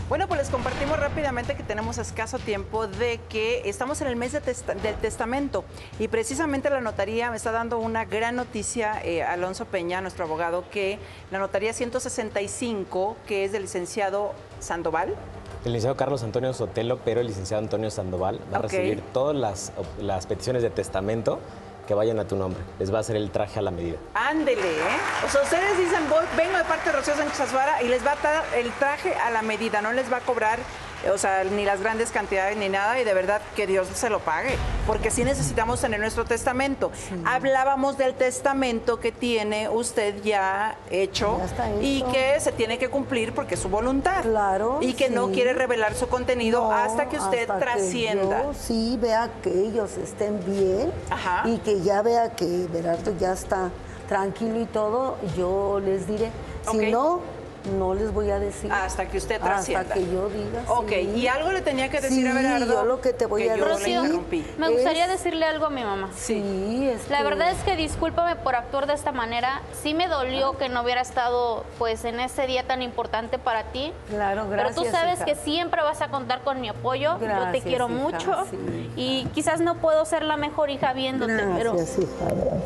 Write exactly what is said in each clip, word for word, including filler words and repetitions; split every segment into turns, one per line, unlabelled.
Bueno, pues les compartimos rápidamente que tenemos escaso tiempo de que estamos en el mes de testa del testamento y precisamente la notaría me está dando una gran noticia, eh, Alonso Peña, nuestro abogado, que la notaría ciento sesenta y cinco, que es del licenciado Sandoval.
El licenciado Carlos Antonio Sotelo, pero el licenciado Antonio Sandoval va a
Okay.
recibir todas las, las peticiones de testamento que vayan a tu nombre. Les va a hacer el traje a la medida.
Ándele, ¿eh? O sea, ustedes dicen, voy, vengo de parte de Rocío Sánchez Azuara y les va a dar el traje a la medida, no les va a cobrar, o sea, ni las grandes cantidades ni nada, y de verdad que Dios se lo pague, porque sí necesitamos tener nuestro testamento. Sí. Hablábamos del testamento que tiene usted ya hecho,
ya está hecho
y que se tiene que cumplir porque es su voluntad.
Claro.
Y que
sí.
no quiere revelar su contenido no, hasta que usted
hasta
trascienda.
Que yo sí vea que ellos estén bien. Ajá. Y que ya vea que Berardo ya está tranquilo y todo, yo les diré. Okay. Si no, no les voy a decir.
Hasta que usted trascienda.
Hasta que yo diga.
Ok,
sí.
¿Y algo le tenía que decir
sí,
a Berardo?
yo lo que te voy
que
a
yo
decir.
Rocío,
me gustaría
es...
decirle algo a mi mamá.
Sí, es
La
que...
verdad es que discúlpame por actuar de esta manera. Sí me dolió que no hubiera estado pues en ese día tan importante para ti.
Claro, gracias.
Pero tú sabes
hija.
que siempre vas a contar con mi apoyo.
Gracias,
yo te quiero
hija,
mucho.
Sí.
Y quizás no puedo ser la mejor hija viéndote,
Gracias,
pero...
hija, gracias.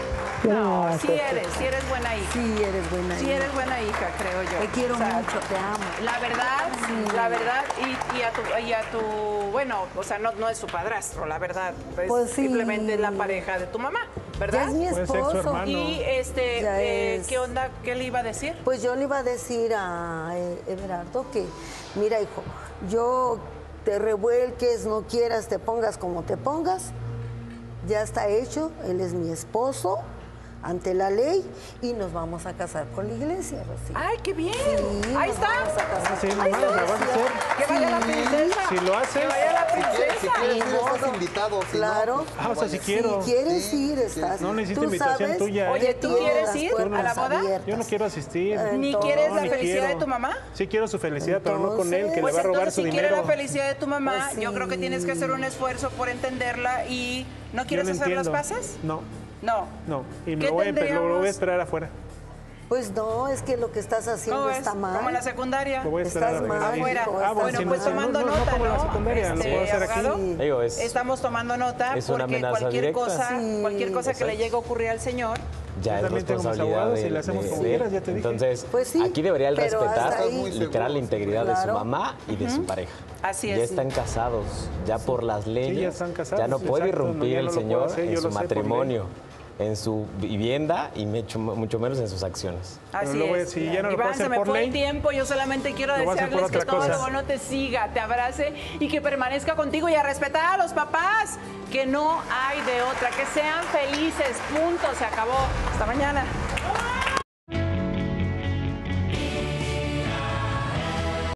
No, sí eres, sí eres buena hija.
Sí eres buena hija.
Sí eres buena hija, creo yo.
Te quiero
o sea,
mucho, te amo.
La verdad,
sí.
la verdad, y, y, a tu, y a tu, bueno, o sea, no, no es su padrastro, la verdad. Es
pues sí.
Simplemente es la pareja de tu mamá, ¿verdad?
Ya es mi esposo.
Y este, eh,
es...
¿qué onda? ¿Qué le iba a decir?
Pues yo le iba a decir a Everardo que, mira, hijo, yo te revuelques, no quieras, te pongas como te pongas, ya está hecho, él es mi esposo ante la ley y nos vamos a casar con la iglesia, Rocío.
¡Ay, qué bien!
Sí,
ahí está.
Ah, sí, mamá, la vas a hacer.
Que vaya la princesa.
Si lo haces.
Que vaya la princesa.
Si quieres ir, estás invitado. Si
claro.
No, pues,
ah, o sea, si quiero.
Si quieres
sí,
ir, estás.
No necesito
¿Tú
invitación
sabes?
tuya.
Oye, ¿tú quieres ir a la boda?
Abiertas.
Yo no quiero asistir.
¿Ni
Entonces,
quieres
no,
la
ni
felicidad
quiero.
de tu mamá?
Sí quiero su felicidad,
Entonces,
pero no con él, que
pues
le va a robar
entonces,
su
si
dinero.
quiere la felicidad de tu mamá,
pues sí.
yo creo que tienes que hacer un esfuerzo por entenderla y ¿no quieres
Yo no
hacer
entiendo.
las paces?
No.
No.
No. Y me
¿Qué
lo voy, a,
tendríamos?
lo voy a esperar afuera.
Pues no, es que lo que estás haciendo
¿Cómo
está
es?
mal.
Como en la secundaria.
Lo voy a esperar
Estás mal,
afuera.
hijo,
Ah, bueno,
estás
Bueno, pues
mal.
tomando
no, no,
nota,
no como
¿no?
la secundaria, lo puedo hacer aquí.
abogado,
Sí.
Digo, es,
Estamos tomando nota
Es una
porque
amenaza
cualquier
directa.
cosa,
Sí.
cualquier cosa que le
Exacto.
llegue a ocurrir al señor,
ya es
También tengo mis
responsabilidad
abogados
de,
y le hacemos
de-
como
de-
quieras, ya te dije.
Entonces,
Pues sí,
aquí debería él
pero
respetar
hasta ahí-
literal la integridad de
Claro.
su mamá y de su pareja.
Así
Ya
es.
están casados, ya por las leyes.
ya están casados,
Ya no puede
exacto, no,
irrumpir
ya
el
no lo puedo
señor
hacer,
en
yo
su
lo sé por
matrimonio, en su vivienda y mucho, mucho menos en sus acciones.
así
luego,
es.
si ya no lo
Iván,
puedo hacer
se me
por
fue
ley,
el tiempo, yo solamente quiero
lo voy a hacer por
desearles que
otra
todo
cosa.
lo bueno te siga, te abrace y que permanezca contigo y a respetar a los papás, que no hay de otra, que sean felices, punto, se acabó. Hasta mañana.